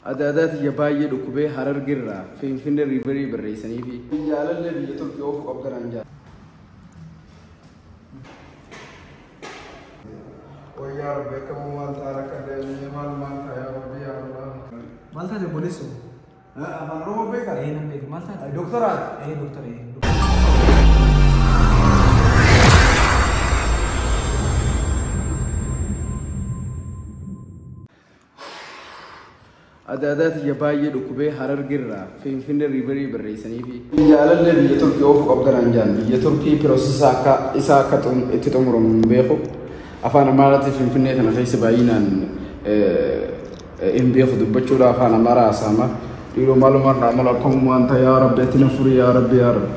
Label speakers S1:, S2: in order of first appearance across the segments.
S1: أدادات يبايع ركوبه حرر جرّا في فين الريفري بريسني في يالا اللي بيجتول كيوف قبضر عنجا ويا ربي كم مال تارك ده مال يا ربي يا الله
S2: مال تارك بوليسو
S1: أنا روح بيكر
S2: إيه نم بيك مال تارك
S1: دكتورات
S2: إيه دكتور إيه
S1: أدادات يبايع ركوبه حرر جرّا في فين الريفري بريسني في يالا اللي بيجتول كيوف قبضر عنجا بيجتول كي بروسيس إساكا تتمرون بيخو أفانا مالتي في فين أنا خيس باينا إن بيخو دبتشورا أفانا مرا ساما يقولوا معلومات نعملكم وأنت يا رب تنفر يا رب يا رب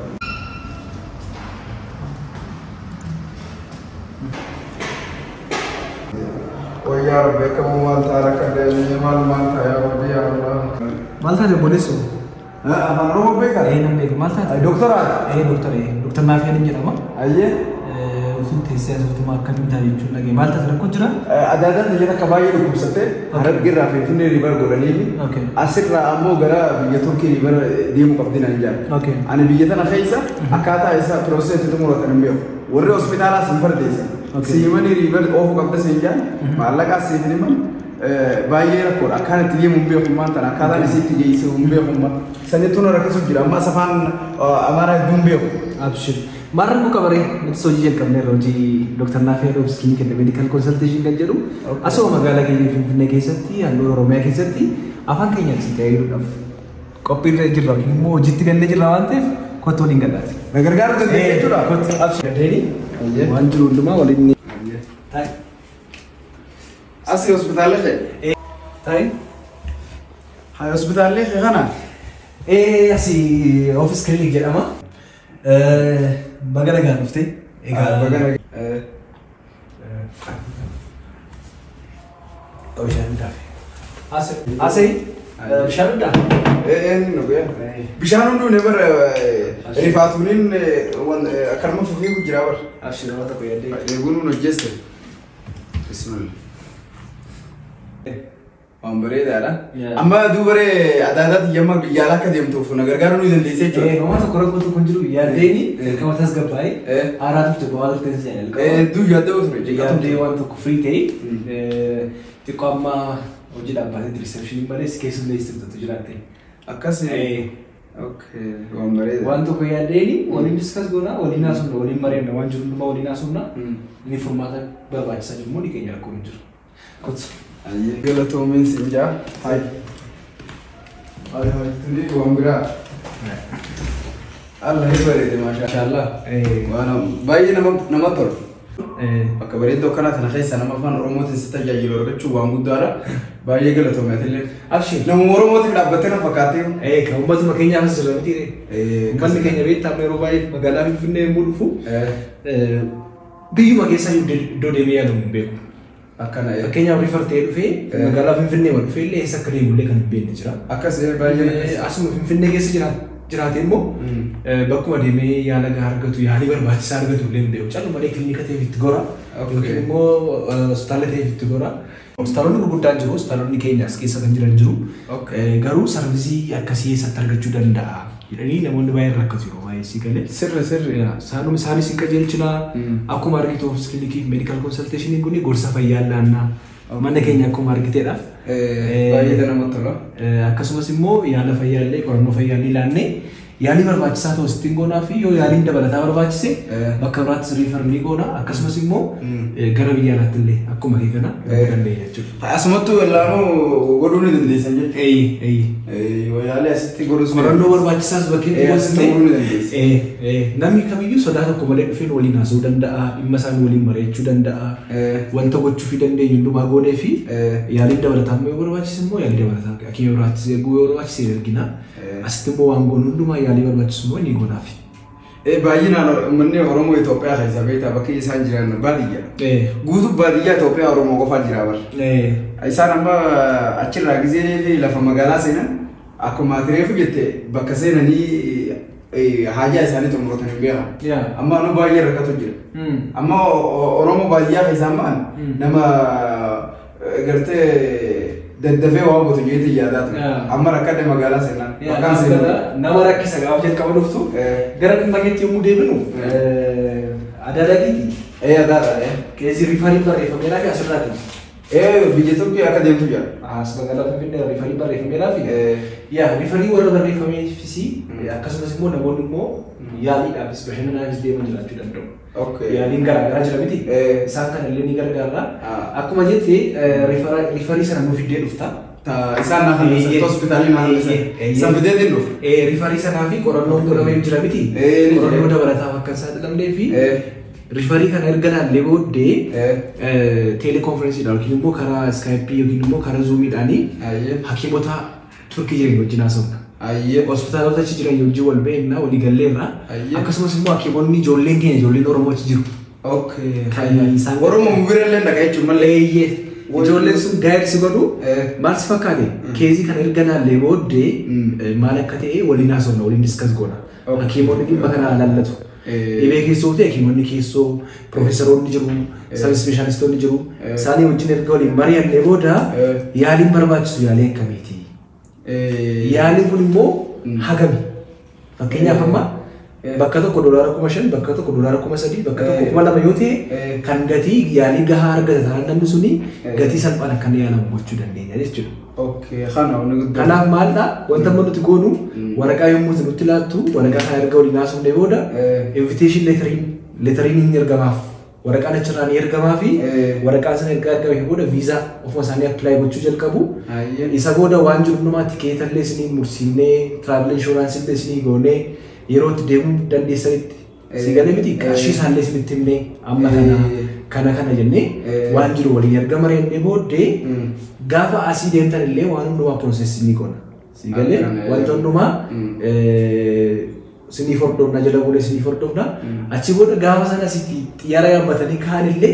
S1: ويا رب كم مال تارك ده معلومات يا رب يا الله
S2: مال تارك بوليسو
S1: أنا روح بيكر
S2: إيه نم بيك مال تارك
S1: دكتورات
S2: إيه دكتور ما في نجي لما
S1: أيه
S2: وفين تيسير وفين ما كان متاري يجون لقي مال تارك كجرا
S1: أدادات نجينا كبايع ركوب ستة حرر جرّا في فين الريفر قرنيبي
S2: أوكي
S1: أسرع أمو غرا بيجتول كي ريفر ديمو قبضين عنجا
S2: أوكي
S1: أنا بيجتنا خيسة أكاتا إسا بروسيس تتمرون تنبيه ورّي هوسبيتالا سنفر ديسا سيماني ريفر أوف قبضة سنجا معلقة سيفنيمان بايع ركور أكان تيجي مبيه كمان تنا كذا نسيت تيجي يسوي مبيه كمان سنتونا ركزوا جرا ما سفان أمارا مبيه
S2: أبشر مرة مكبرة نتسوي جل كمل روجي دكتور نافع روبسكين كده ميديكال كونسلتيشن كان جلو أسوأ مقالة كذي في نكيستي أنو روميا كيستي أفان كينيا سيتايرو أف كوبي رجل راكين مو جيت كان نجل روانتف كوتولين كذا
S1: نقدر تدرس جرا
S2: كوت أبشر ديني وانجلو لما وليني تاي
S1: أسي هوسبيتال ليه
S2: تاي
S1: هاي هوسبيتال ليه خنا
S2: إيه أسي أوفيس كلينيك جرا بقى لقى نفتي
S1: بقى
S2: أو شان دافي أسي شان دافي
S1: إيه نقول بيشانون دو نبر رفاتونين وان كرم فوقي وجرابر
S2: أبشر ما تقول يدي
S1: يقولون نجست بسم الله أمبري دارا أما دوباره عدادات يوم بيجالا كديم توفو نغرغارو نيدن ليسه جو
S2: إيه ما تقول كنت كنجرو يديني كم تسقط باي أراد تبغى تنزل
S1: دو يدو تري
S2: يدي وان تكفري تي تقام وجد أبغى تريسبشن بس كيس ليس تجراتي
S1: أكاسي أوكي أمبري
S2: وان تقول يديني ولين ديسكاس غونا ولين ناسون ولين مريم وان جرو ما ولين ناسونا ini formatnya berbagai saja mau dikenya aku menjur coach
S1: aye gala to men sinja hai hai hai tuli ko ambira Allah ibare de masha Allah wana bayi nama tor akabari do kana tan khaysa nama fan romot sita jayi lor gachu wangu dara bayi gala to metele
S2: abshi
S1: nama romot bila batena fakati
S2: ka umbat makenya haslo tire umbat makenya beta mero bayi magala finne mudufu biyu magesa do deemee yaadu beeku
S1: akkana
S2: fakkeenyaaf rifartee dhufee magaalaa Finfinnee wal dhufee illee eessa akka deemullee kan hin beekne jira.
S1: Akkas baay'ee
S2: asuma Finfinnee keessa jiraate immoo bakkuma deemee yaala gahaa argatu yaalii barbaachisaa argatu illee hin beeku. Callu malee kilinika ta'eef itti gora yookiin immoo hospitaala ta'eef itti gora. Hospitaalonni gurguddaan jiru hospitaalonni keenyaas keessa kan jiran jiru. Garuu sarvisii akkasii eessatti argachuu danda'a. Jedhanii namoonni baay'een rakkatu yeroo baay'ee si galee.
S1: Sirri.
S2: Saanuma isaanis hin qajeelchina akkuma argitu ofiis kilinikii meedikaal konsalteeshiniin kun gorsa fayyaa laannaa mana keenya akkuma argiteedha.
S1: Baay'ee namatti tola.
S2: Akkasumas immoo yaala fayyaa illee qorannoo fayyaa illee laannee yaalii barbaachisaa ta'u sittiin goonaa fi yoo yaaliin dabalataa barbaachise bakka biraattis riifarmii goonaa akkasumas immoo gara biyya alaatti illee akkuma kee kana dandeenya jechuudha.
S1: Asumattuu wallaanuu godhuu ni dandeessan
S2: jechuudha.
S1: Yoo yaalii asitti godhus
S2: qorannoo barbaachisaas bakkee namni kamiyyuu sodaa tokko malee dhufeen waliin haasa'uu danda'a dhimma isaanii waliin mari'achuu danda'a wanta gochuu fi dandeenyu hundumaa goonee fi yaaliin dabalataa yoo barbaachise immoo yaalii dabalataa akkuma biraattis eeguu yoo barbaachise ergina asitti immoo waan goonu hundumaa yaalii barbaachisu immoo ni goonaaf.
S1: Baay'inaan uummanni Oromoo Itoophiyaa keessa beektaa bakki isaan jiran baadiyyaa. Guutuu baadiyyaa Itoophiyaa Oromoo qofaa jira bara. Isaan amma achirraa gizee lafa magaalaa seenan akkuma tireefu jette bakka seenanii haajaa isaanii xumuratan hin beekan. Amma nu baay'ee rakkatu jira. Amma Oromoo baadiyyaa keessaa ba'an nama gartee دفع وابو تجيتي يادات أما ركض مقالة سنة
S2: مكان سنة نمرك سجاوب جد كمان وفتو قرأت ما جت يوم ديبنو ada lagi
S1: ada
S2: كيزي ريفاري بار ريفاميلا في أسرتي
S1: بيجتوك يا أكاديم تجار
S2: segala pembina rifari bar rifamela fi ya rifari wala bar rifami fisi akasuma simo na mo yali da bis bahina na bis de manjala tudan do
S1: okay
S2: ya lingara rajala biti saka na leni gargara akuma jete rifari sana no fide dufta
S1: ta isana kan hospital na sabde de do
S2: rifari sana fi koranno ko na jira biti koranno da barata wakkan sa dam de fi rifari kan ergana lebode teleconference da kinimo kara skype kinimo kara zoom dani hakimota turki jere wajina sonka hospital ta jira yoji walbe na wali gallera akasuma simo hakimonni jollen ke jollen oromo jiru
S1: okay oromo mubirelle daga chumalle
S2: jollen sun guide sigodu mars fakade kezi kan ergana lebode malakate walina sonna wali discuss gona hakimonni bakana lallatu ibe keessoote hakimoonni keessoo profeesoroonni jiru sab ispeeshaalistoonni jiru isaanii wajjin erga waliin mari'annee booda yaaliin barbaachisu yaalii akkamiiti yaaliin kun immoo hagami fakkeenyaaf amma bakka tokko $5,000 bakka tokko $3,300 bakka tokko $2,000 yoo ta'e kan gatii yaalii gahaa argata taanaan namni suni gatii salphaan akka yaalamu gochuu dandeenya jechuudha.
S1: Okay,
S2: kanaaf maalidha wanta amma nuti goonu waraqaa yommuu nuti laattu waraqaa kana erga waliin haasofnee booda invitation lettering hin ergamaaf waraqaan achirraan ergamaa fi waraqaan sana erga argamee booda viizaa ofuma isaanii apply gochuu jalqabu isa booda waan jiru hundumaa tikeetallee isinii mursiifnee travel insurance illee isinii goonee yeroo itti deemuu dandeessanitti si galee miti qarshii isaallee isinitti himnee amma kana jennee waan jiru waliin erga mari'annee booddee gaafa asii deemtan illee waan hundumaa process ni qonna si galee wanta hundumaa sinii fordofna jala bulee sinii fordofna achi booda gaafa sana asitti xiyyaara yaabbatanii kaan illee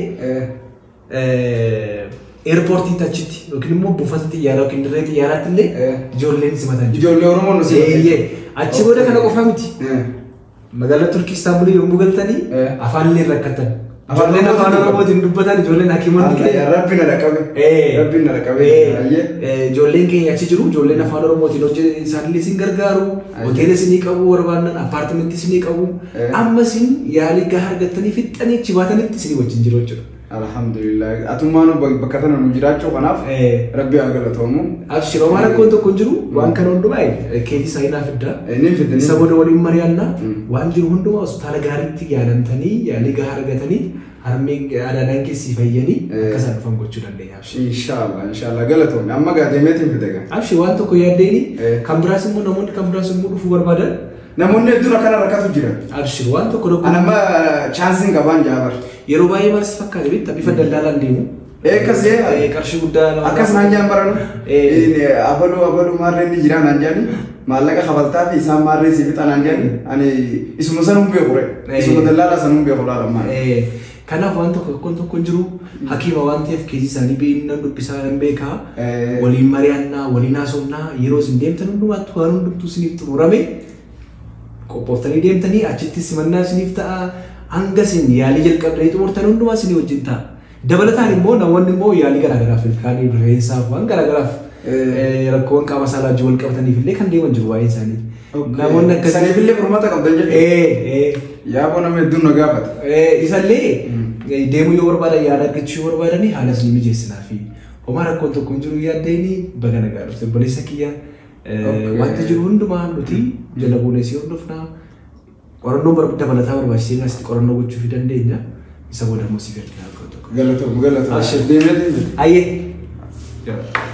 S2: airportii tachitti yookiin immoo buufata xiyyaara yookiin dirree xiyyaaraatti illee ijoolleen simatan
S1: ijoollee oromoo nu
S2: simatan achi booda kana qofa miti magaalaa turkii istaanbulii yommuu galtanii afaan illee rakkatan ijoolleen afaan oromootiin dubbatan ijoolleen hakimoonni
S1: keenya rabbi na dhaqabe
S2: ijoolleen keenya achi jiru ijoolleen afaan oromootiin hojjetan isaanillee isin gargaaru hoteela isinii qabu barbaadan appaartimentii isinii qabu amma isin yaalii gahaa argattanii fixxanii achi baatanitti isinii wajjin jiru jechuudha.
S1: Alhamdulillah atumaanu bakka tana nu jiraachuu kanaaf rabbi haa galatoomu.
S2: Abshiroo waan rakkoon tokko hin jiru waan kana hundumaa keetii saayinaa fidda. Isa booda waliin mari'anna waan jiru hundumaa hospitaala gaariitti yaalamtanii yaalii gahaa argatanii harmee aadaadhaan keessii fayyanii akkasaan dhufan gochuu dandeenya.
S1: Inshallah galatoomi amma gaadeemeetiin fidaga.
S2: Abshi waan tokko yaaddeeni kan biraas immoo namoonni kan biraas immoo dhufuu barbaadan.
S1: Namoonni hedduun akkana rakkatu jira.
S2: Abshir waan tokko tokko.
S1: Anamma chaansiin qabaan jaabar.
S2: Yeroo baay'ee maal si fakkaate bitta bifa daldaalaan deemu.
S1: Akkasii
S2: qarshii guddaa
S1: akkas naan jaan baranu. Abaluu maarree ni jira naan jaani. Maallaqa kabaltaa fi isaan maarree si fixa naan jaani. Ani isuma sanuun beeku re. Isuma daldaalaa sanuun beeku laalamaa.
S2: Kanaaf waan tokko hin jiru hakiima waan ta'eef keessi isaanii beekna dubbisaa hin beekaa waliin mari'annaa waliin haasofnaa yeroo isin deemtan hundumaatti waan hundumtuu isiniif xumurame qophoftanii deemtanii achitti simannaa isiniif ta'a hanga isin yaalii jalqabdanii xumurtan hundumaa isinii wajjin ta'a. Dabalataan immoo namoonni immoo yaalii garaagaraaf ilkaanii rifeensaaf waan garaagaraaf rakkoowwan qaama saalaa wajjin wal qabataniif illee kan deeman jiru waa'ee isaanii. Namoonni akkasii
S1: saniif illee furmaata qabdan jedhu. Yaaboo nama hedduun na gaafata.
S2: Isallee deemuu yoo barbaadan yaada argachuu yoo barbaadanii haala isinii mijeessinaa fi homaa rakkoon tokko hin jiru yaaddeeni baga nagaa dhufte obboleessa kiyya. Wanti jiru hundumaa nuti jala buuneesii hordofnaa qorannoo dabalataa barbaachisee asitti qorannoo gochuu fi dandeenya isa booda immoo si gargaara.
S1: Galatoom. Deemeetiin.
S2: Ayyee.